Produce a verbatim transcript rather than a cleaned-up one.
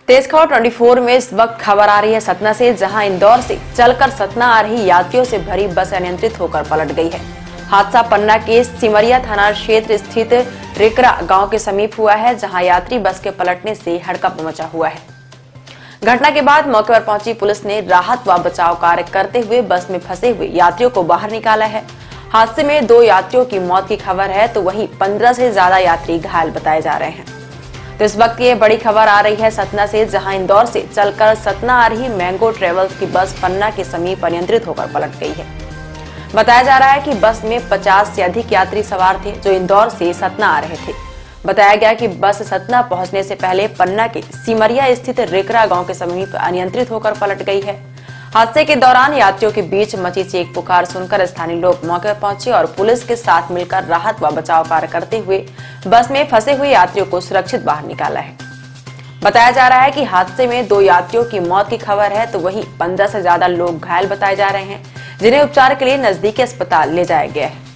तेज खबर चौबीस में इस वक्त खबर आ रही है सतना से, जहां इंदौर से चलकर सतना आ रही यात्रियों से भरी बस अनियंत्रित होकर पलट गई है। हादसा पन्ना के सिमरिया थाना क्षेत्र स्थित रिकरा गांव के समीप हुआ है, जहां यात्री बस के पलटने से हड़कंप मचा हुआ है। घटना के बाद मौके पर पहुंची पुलिस ने राहत व बचाव कार्य करते हुए बस में फंसे हुए यात्रियों को बाहर निकाला है। हादसे में दो यात्रियों की मौत की खबर है, तो वहीं पंद्रह से ज्यादा यात्री घायल बताए जा रहे हैं। तो इस वक्त ये बड़ी खबर आ रही है सतना से, जहां इंदौर से चलकर सतना आ रही मैंगो ट्रेवल्स की बस पन्ना के समीप अनियंत्रित होकर पलट गई है। बताया जा रहा है कि बस में पचास से अधिक यात्री सवार थे, जो इंदौर से सतना आ रहे थे। बताया गया कि बस सतना पहुंचने से पहले पन्ना के सिमरिया स्थित रेकरा गांव के समीप अनियंत्रित होकर पलट गई है। हादसे के दौरान यात्रियों के बीच मची चीख पुकार सुनकर स्थानीय लोग मौके पर पहुंचे और पुलिस के साथ मिलकर राहत व बचाव कार्य करते हुए बस में फंसे हुए यात्रियों को सुरक्षित बाहर निकाला है। बताया जा रहा है कि हादसे में दो यात्रियों की मौत की खबर है, तो वहीं पंद्रह से ज्यादा लोग घायल बताए जा रहे हैं, जिन्हें उपचार के लिए नजदीकी अस्पताल ले जाया गया है।